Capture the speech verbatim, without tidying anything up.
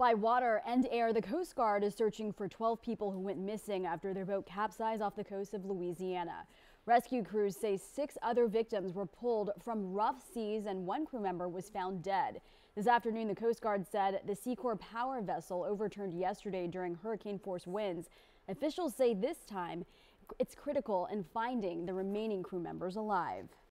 By water and air, the Coast Guard is searching for twelve people who went missing after their boat capsized off the coast of Louisiana. Rescue crews say six other victims were pulled from rough seas and one crew member was found dead. This afternoon, the Coast Guard said the SEACOR power vessel overturned yesterday during hurricane force winds. Officials say this time it's critical in finding the remaining crew members alive.